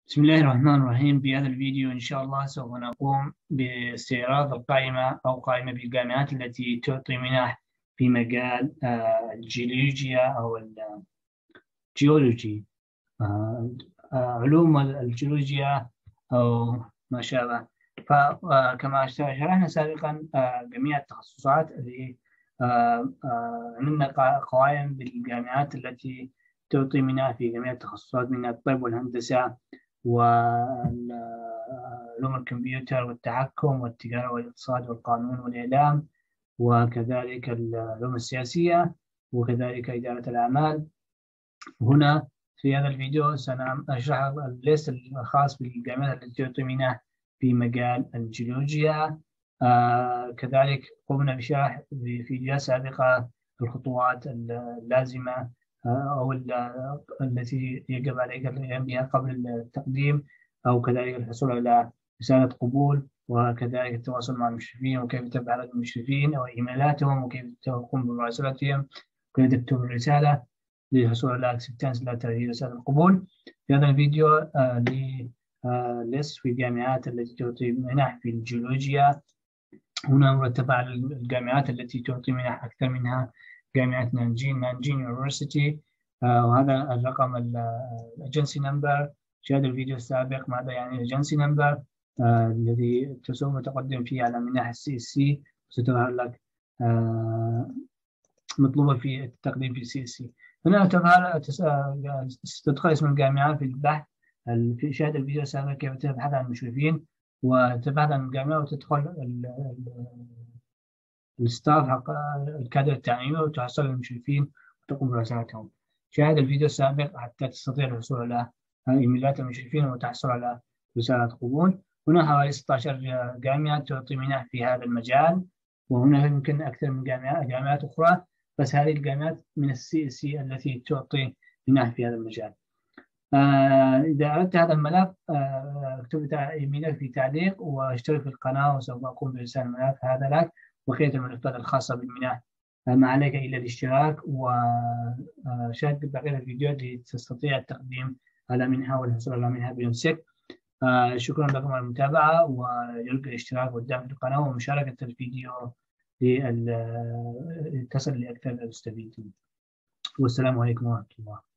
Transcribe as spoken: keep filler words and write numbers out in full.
بسم الله الرحمن الرحيم. في هذا الفيديو إن شاء الله سوف نقوم باستعراض القائمة أو قائمة بالجامعات التي تعطي منح في مجال آه، الجيولوجيا أو الجيولوجي، آه، آه، علوم الجيولوجيا أو ما شابه. فكما شرحنا سابقا آه، جميع التخصصات اللي آه، آه، عملنا قوائم بالجامعات التي تعطي منها في جميع التخصصات من الطب والهندسة وعلوم الكمبيوتر والتحكم والتجارة والاقتصاد والقانون والإعلام، وكذلك العلوم السياسية، وكذلك إدارة الأعمال. هنا في هذا الفيديو سنشرح الليست الخاص بالجامعات التي تعطي منح في مجال الجيولوجيا. آه كذلك قمنا بشرح في فيديوهات سابقة الخطوات اللازمة آه أو التي يجب عليك القيام بها قبل التقديم، أو كذلك الحصول على رسالة قبول، وكذلك التواصل مع المشرفين وكيف تتابع عدد المشرفين أو إيميلاتهم وكيف تقوم بمراسلتهم وكيف تكتب الرسالة للحصول على اكسبتنس لتغيير رسالة القبول. في هذا الفيديو آه ليست في الجامعات التي تعطي منح في الجيولوجيا. هنا مرتبة على الجامعات التي تعطي منح أكثر منها جامعة نانجين نانجين يونيفرسيتي، آه وهذا الرقم الأجنسي نمبر. في هذا الفيديو السابق ماذا يعني الأجنسي نمبر آه الذي سوف تقدم فيه على منح السي اس سي، ستظهر لك آه مطلوبة في التقديم في السي اس سي. هنا تظهر تدخل اسم الجامعة في البحث في شاهد الفيديو السابق كيف تبحث عن المشرفين، وتبحث عن الجامعة وتدخل الستاف حق الكادر التعليمي وتحصل على المشرفين وتقوم برسالتهم. شاهد الفيديو السابق حتى تستطيع الحصول على ايميلات المشرفين وتحصل على رسالة قبول. هنا حوالي ستة عشر جامعة تعطي منح في هذا المجال، وهنا يمكن أكثر من جامعة جامعات أخرى، بس هذه الجامعات من السي اس سي التي تعطي منح في هذا المجال. آه إذا أردت هذا الملف آه اكتب إيميلك في تعليق واشترك في القناة، وسوف أقوم بإرسال الملف هذا لك وبقية الملفات الخاصة بالمنح. آه ما عليك إلا الاشتراك وشاهد بقية الفيديوهات لتستطيع التقديم على منحة والحصول على منحة بيمسك. آه شكرا لكم على المتابعة، ويلقى الاشتراك والدعم في القناة ومشاركة الفيديو لتصل لأكثر المستفيدين. والسلام عليكم ورحمة الله.